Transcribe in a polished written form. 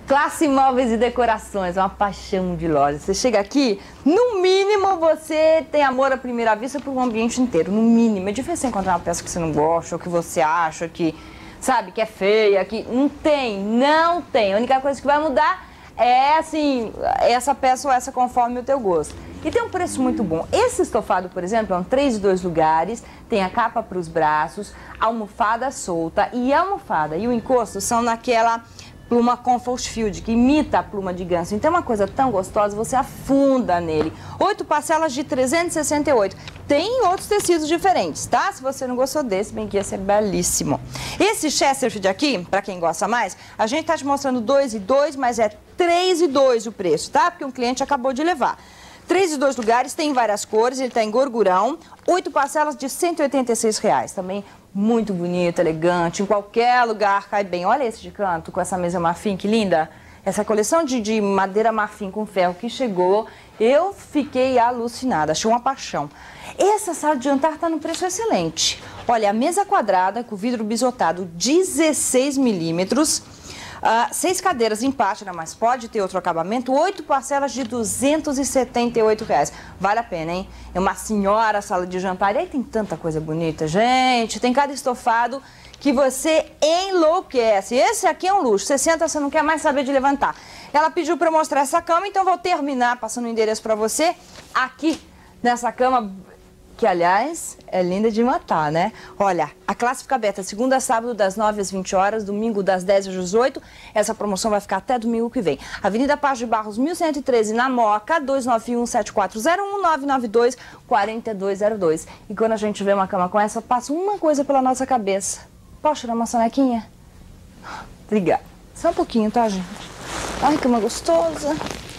Classe Móveis e Decorações, uma paixão de loja. Você chega aqui, no mínimo você tem amor à primeira vista por um ambiente inteiro, no mínimo. É difícil você encontrar uma peça que você não gosta, ou que você acha que, sabe, que é feia, que não tem. A única coisa que vai mudar é, assim, essa peça ou essa conforme o teu gosto. E tem um preço muito bom. Esse estofado, por exemplo, é um 3 em 2 lugares, tem a capa para os braços, almofada solta e a almofada e o encosto são naquela pluma Comfort Field, que imita a pluma de ganso. Então é uma coisa tão gostosa, você afunda nele. 8 parcelas de 368. Tem outros tecidos diferentes, tá? Se você não gostou desse, bem que esse é belíssimo. Esse Chesterfield aqui, pra quem gosta mais, a gente tá te mostrando 2 em 2, mas é 3 em 2 o preço, tá? Porque um cliente acabou de levar. 3 em 2 lugares, tem várias cores, ele tá em gorgurão. 8 parcelas de R$ 186 reais. Também muito bonito, elegante, em qualquer lugar cai bem. Olha esse de canto com essa mesa marfim, que linda. Essa coleção de madeira marfim com ferro que chegou, eu fiquei alucinada, achei uma paixão. Essa sala de jantar tá num preço excelente. Olha, a mesa quadrada com vidro bisotado 16 milímetros. 6 cadeiras em pátina, mas pode ter outro acabamento, 8 parcelas de R$ 278 reais. Vale a pena, hein? É uma senhora sala de jantar. E aí tem tanta coisa bonita, gente. Tem cada estofado que você enlouquece. Esse aqui é um luxo. Você senta, você não quer mais saber de levantar. Ela pediu para mostrar essa cama, então vou terminar passando o endereço para você aqui nessa cama, que, aliás, é linda de matar, né? Olha, a classe fica aberta segunda a sábado, das 9 às 20 horas, domingo das 10 às 18. Essa promoção vai ficar até domingo que vem. Avenida Paz de Barros, 1113, na Moca, 291-7401-992-4202. E quando a gente vê uma cama com essa, passa uma coisa pela nossa cabeça. Posso tirar uma sonequinha? Obrigada. Só um pouquinho, tá, gente? Ai, cama gostosa.